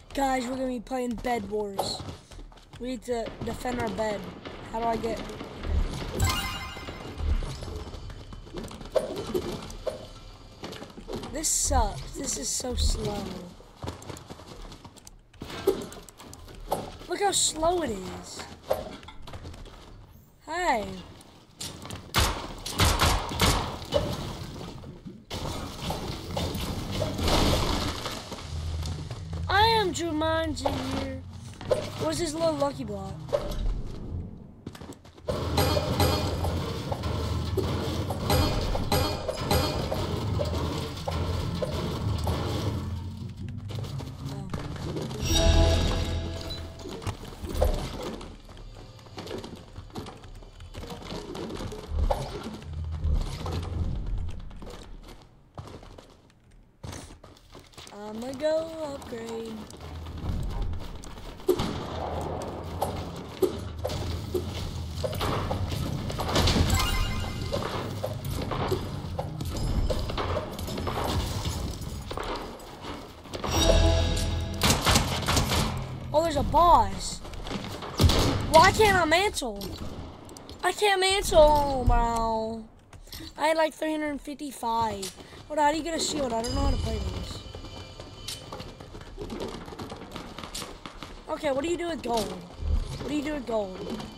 Guys, we're gonna be playing Bed Wars. We need to defend our bed. How do I get... This sucks. This is so slow. Look how slow it is. Hey. I am Jumanji here. What's this little lucky block? I'ma go upgrade. Oh, there's a boss. Why can't I mantle? I can't mantle, bro. I had like 355. Hold on, how do you get a shield? I don't know how to play this. Okay, what do you do with gold? What do you do with gold?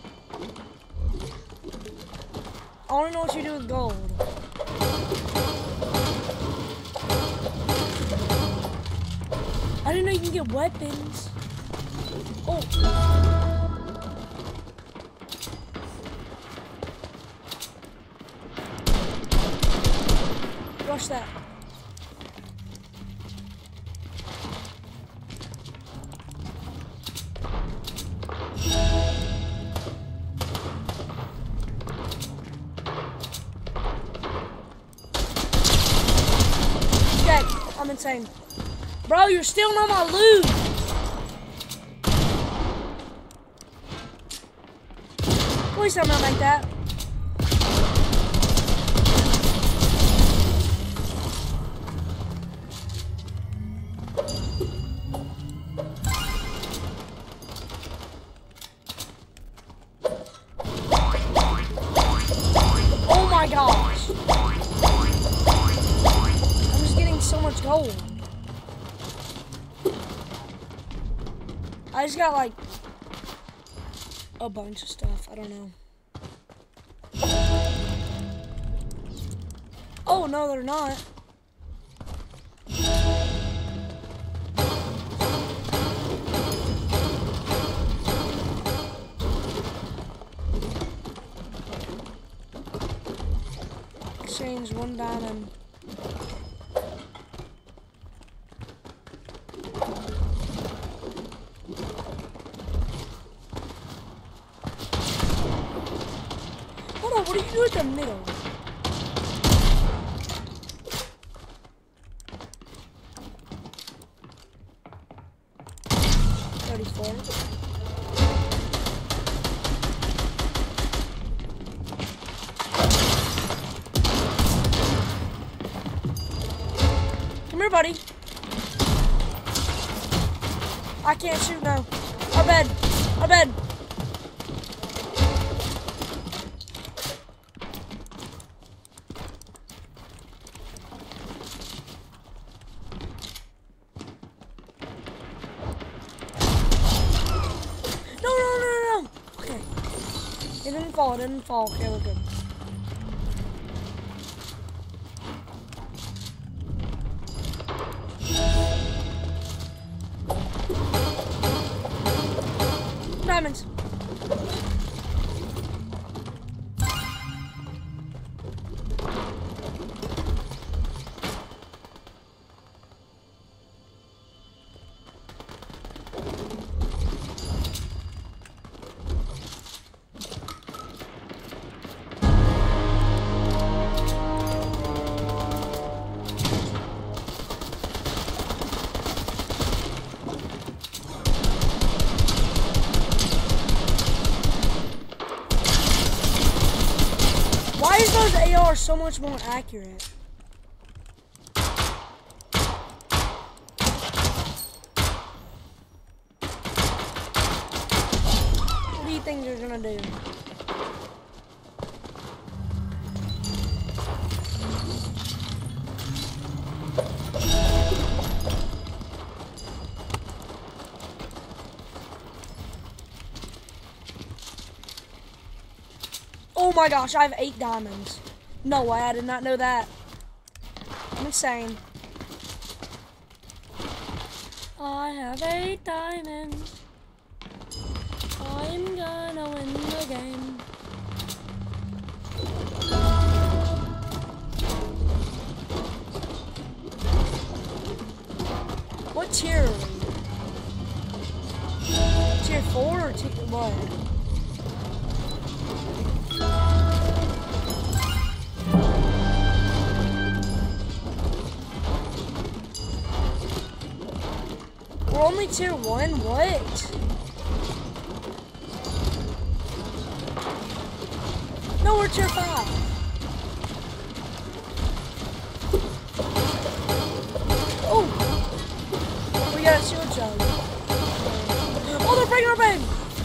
I want to know what you do with gold. I didn't know you can get weapons. Oh. Rush that. I'm insane. Bro, you're stealing all my loot. Please tell me I'll make that. Oh my gosh. So much gold. I just got like a bunch of stuff. I don't know. Oh no, they're not. Exchange 1 diamond. What do you do at the middle? Come here, buddy. I can't shoot now. Our bed. Our bed. It didn't fall. Okay, we're good. Diamonds. Why is those AR so much more accurate? gonna do? Oh my gosh, I have 8 diamonds. No way, I did not know that. I'm insane. I have 8 diamonds. I'm gonna win the game. What tier are we? Tier 4 or tier what? We're only tier 1? What? No, we're tier 5. Oh! We got a shield jug. Oh, they're breaking our bed!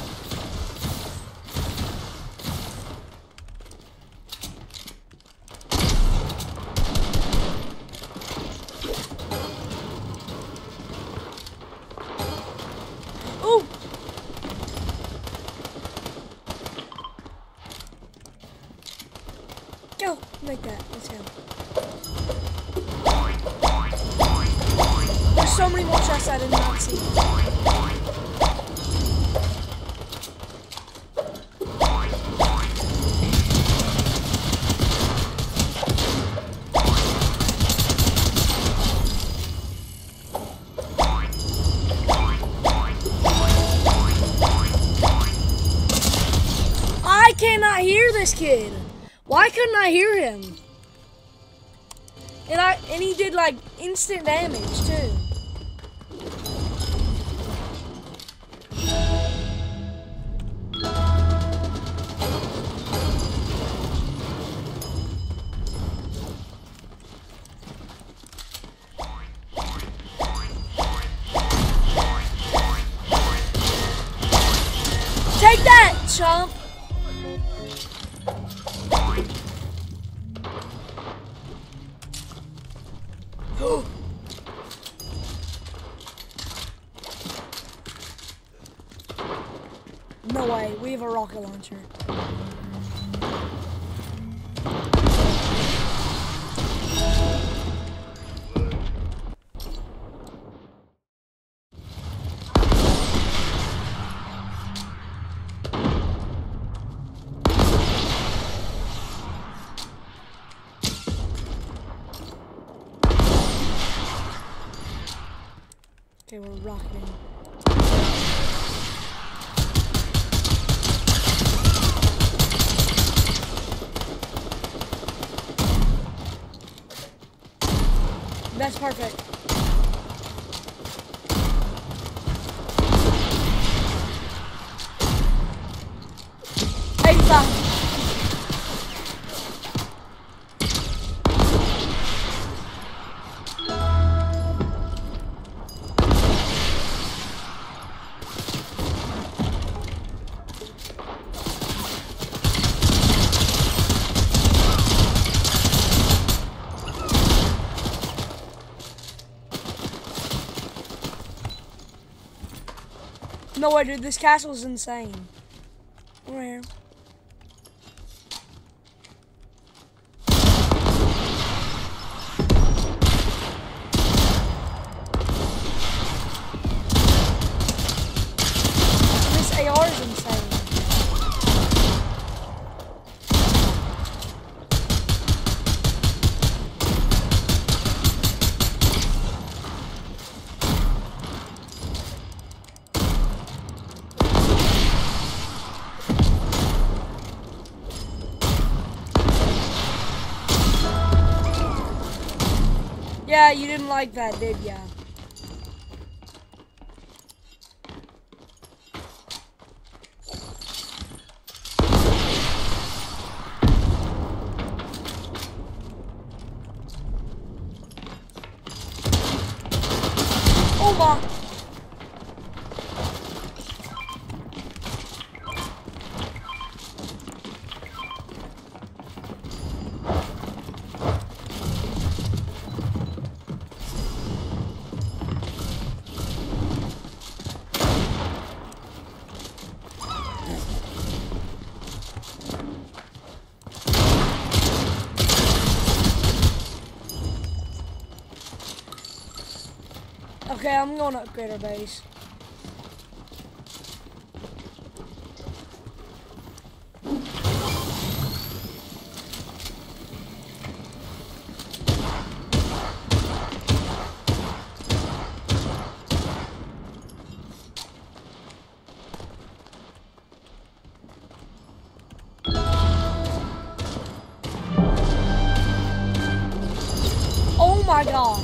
Oh! Go! Like that. Let's go. There's so many more chests I did not see. I cannot hear this kid. Why couldn't I hear him? And he did like instant damage too. Take that, chump. No way, we have a rocket launcher. Okay, we're rocketing. That's perfect. No way, dude, this castle is insane. Over here. This AR is insane. Yeah, you didn't like that, did ya? Oh my! Okay, I'm going to upgrade our base. Oh my gosh.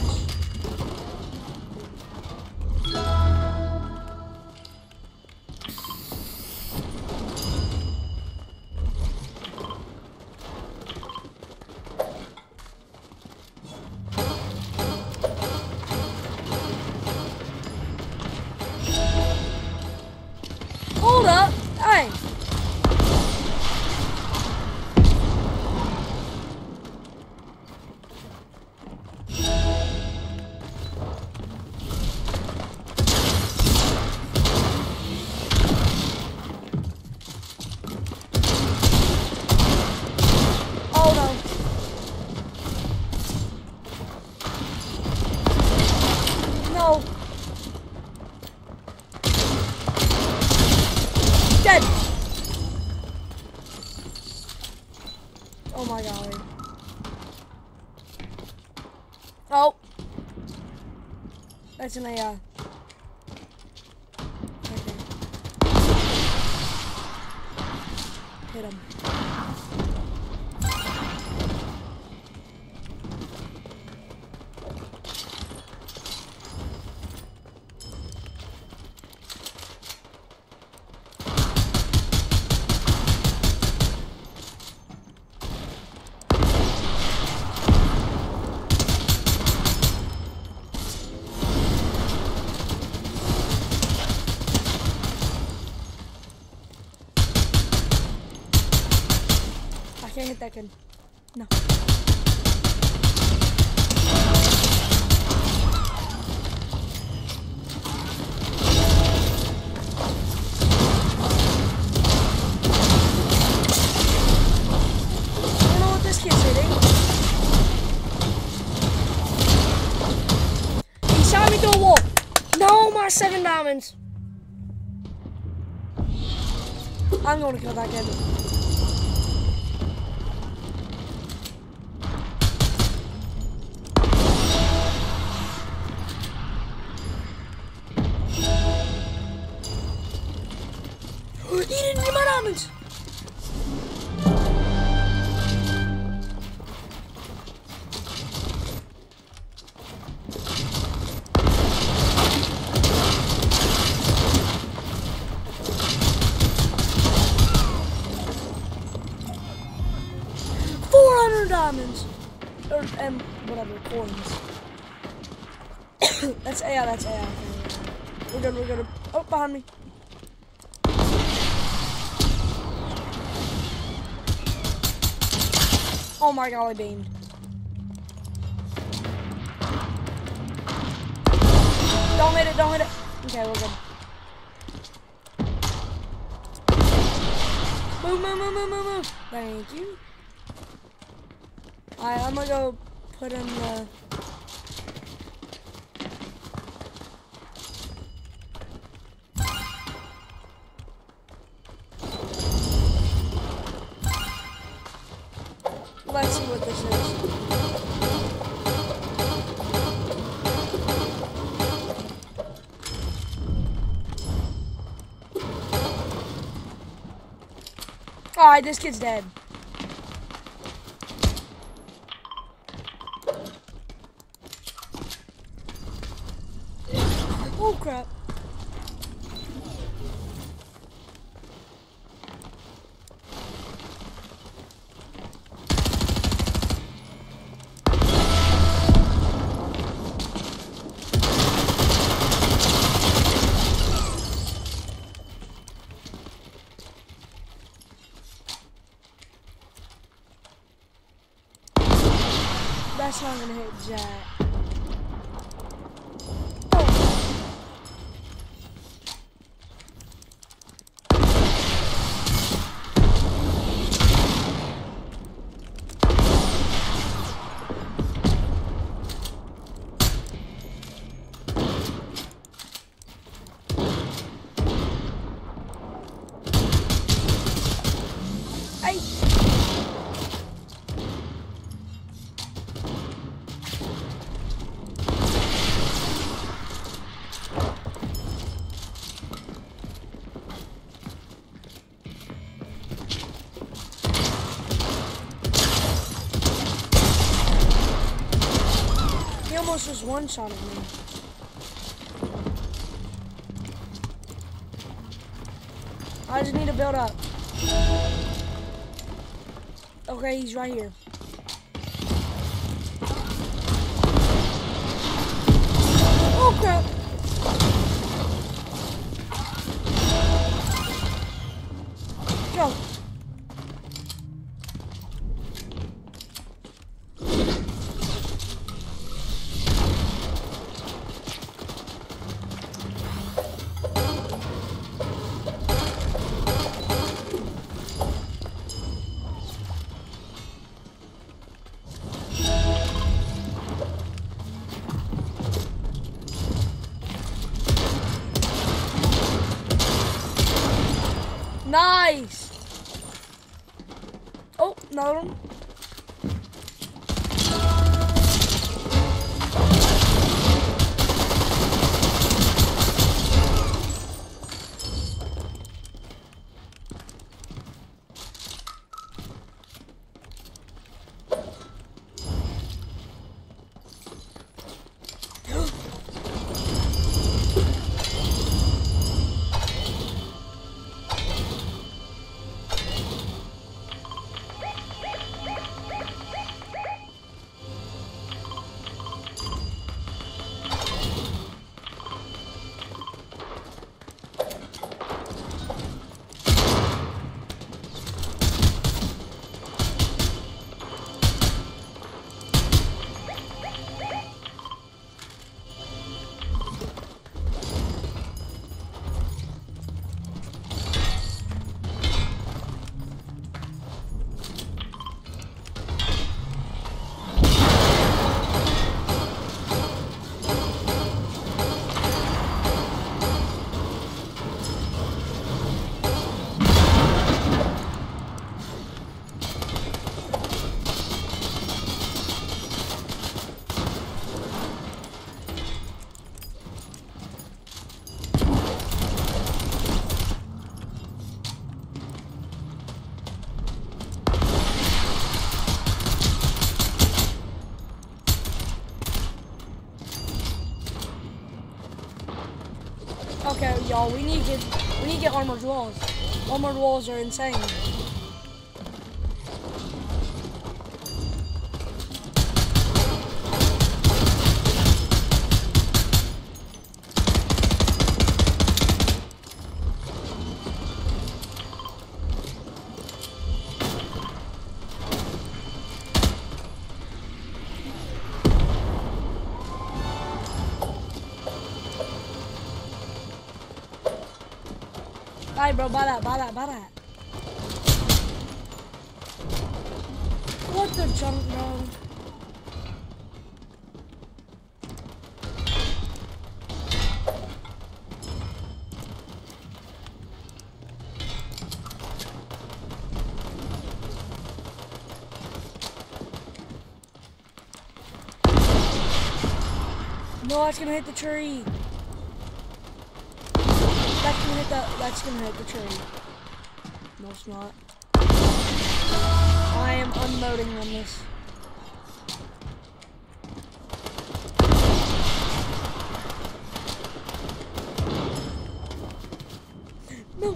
Hold up. Hey. Oh no. No. Dead. Oh my god. Oh. That's an AI. Okay. Hit him. I can't hit that kid. No. I don't know what this kid's hitting. He shot me through a wall. No, my 7 diamonds. I'm going to kill that kid. He didn't get my diamonds. Diamonds or whatever coins. That's AI. That's AI. We're good. We're good. Oh, behind me. Oh my golly bean. Don't hit it. Don't hit it. Okay, we're good. Move, move, move, move, move, move. Thank you. Alright, I'm gonna go put in the... Let's see what this is. Alright, this kid's dead. Oh crap. That's not gonna hit Jack. almost just one-shotted me. I just need to build up. Okay, he's right here. Oh crap! Go. Nice! Oh, another one. Okay, y'all, we need to get armored walls. Armored walls are insane. Buy, bro, buy that. What the junk, bro? No, that's gonna hit the tree. That's gonna hit the tree. No, it's not. I am unloading on this. No.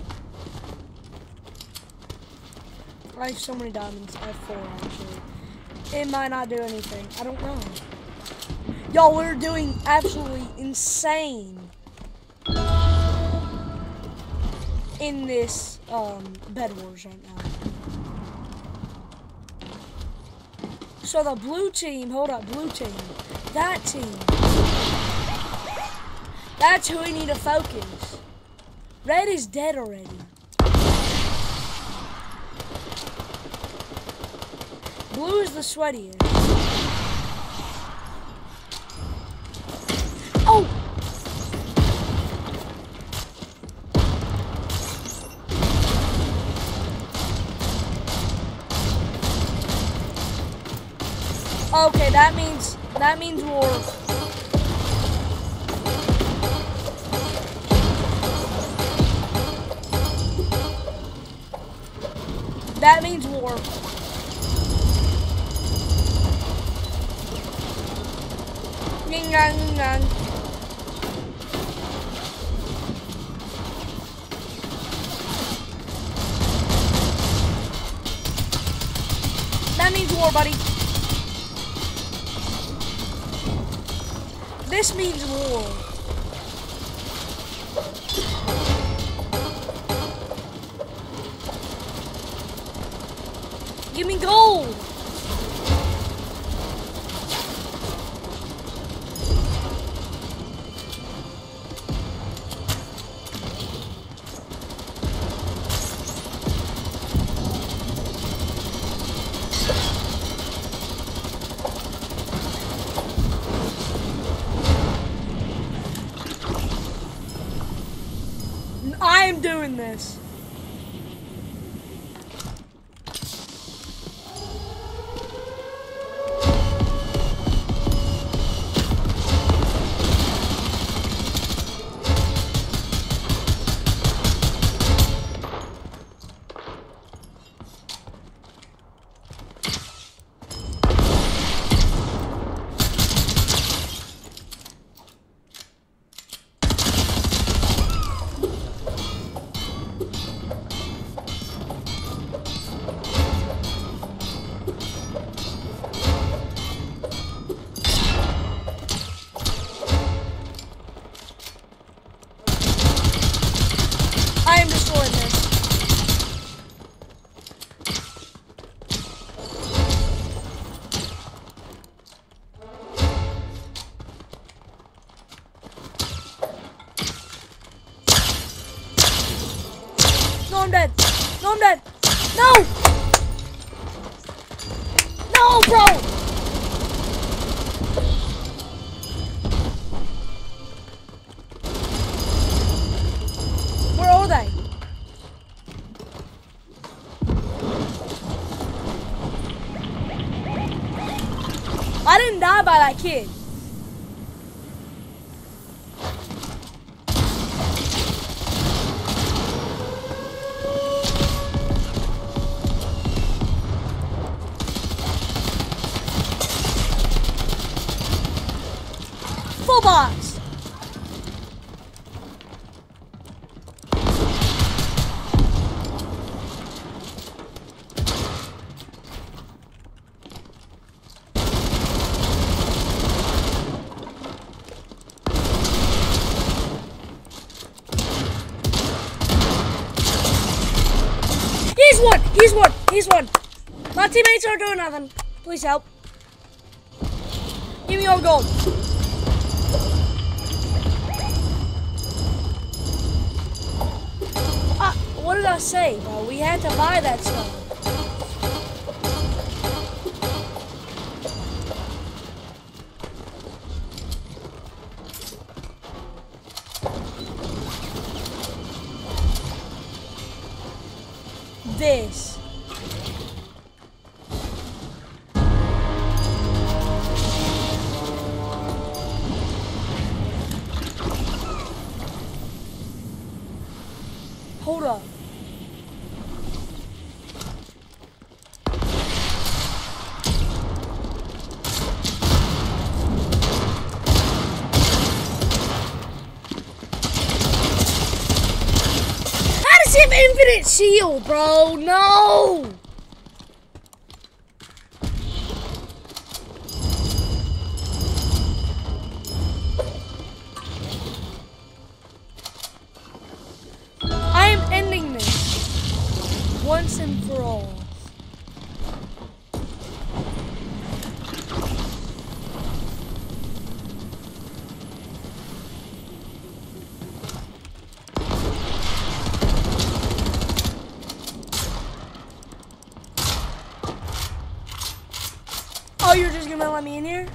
I have so many diamonds. I have 4 actually. It might not do anything. I don't know. Y'all, we're doing absolutely insane in this Bed Wars right now. So the blue team, hold up, blue team, that team, that's who we need to focus. Red is dead already. Blue is the sweatiest. Oh! Okay, that means war. That means war. That means war, buddy. This means war. Give me gold. I am doing this. I am destroying this. No, I'm dead. No, I'm dead. No! No, bro! Where are they? I didn't die by that kid. Full box. He's one. My teammates aren't doing nothing. Please help. Give me all gold. What did I say, bro? We had to buy that stuff. This. Hold up. How does he have infinite shield, bro? No! I am ending this once and for all. Oh, you're just gonna let me in here?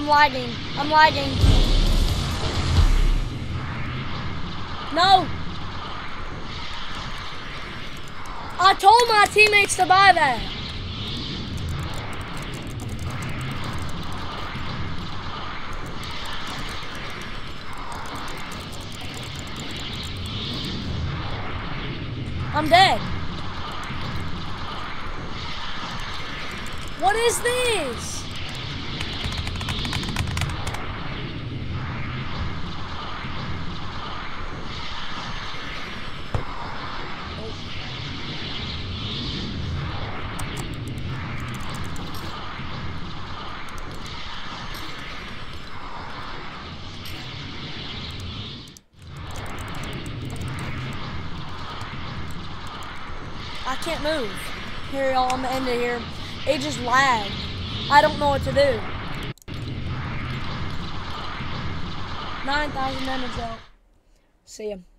lagging. I'm lagging. No. I told my teammates to buy that. I'm dead. What is this? I can't move. Here, y'all, I'm gonna end it here. It just lagged. I don't know what to do. 9,000 damage out. See ya.